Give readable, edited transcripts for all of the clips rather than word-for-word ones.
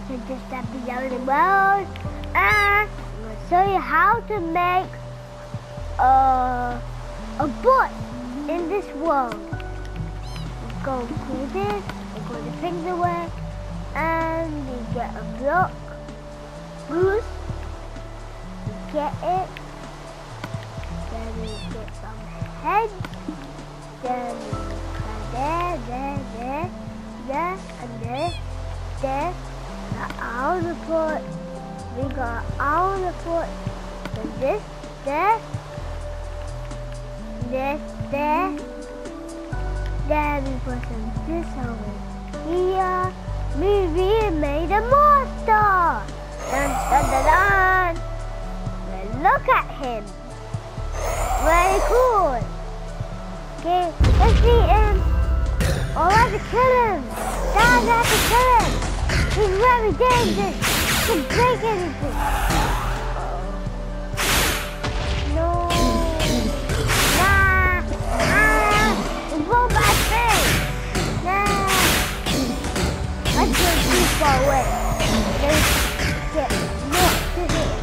So just step down the road and I'm going to show you how to make a boat in this world. We go through this, we go the things away, and we get a block, goose, we get it, then we get some heads, then we cut there, and there. Out of the foot, we got out of the foot, then this, there, then we put some this over here, we made a monster, dun. Well, look at him, very cool. Okay, let's eat him, or I have to kill him, Dad, I have to kill him. He's very dangerous. He can break anything. No. It won't my face. Nah. Let's go too far away. Let's get to him.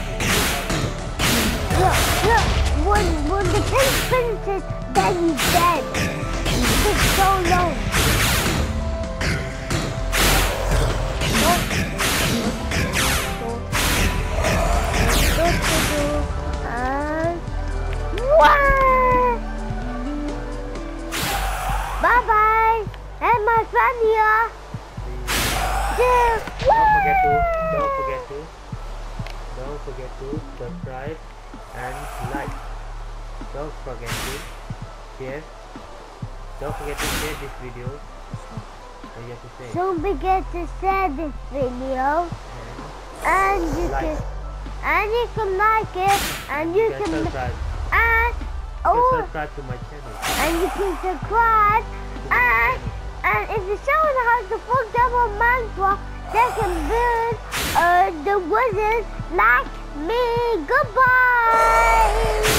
Look. When the thing finishes, then he's dead. It's so long. Bye-bye, and my friend here. Don't forget to subscribe and like. Don't forget to share. Don't forget to share this video. What you have to say? Don't forget to share this video, and you can like it, and you can subscribe. Subscribe to my channel. And you can subscribe, and if you someone has the full double mantra, they can build the wizard like me. Goodbye.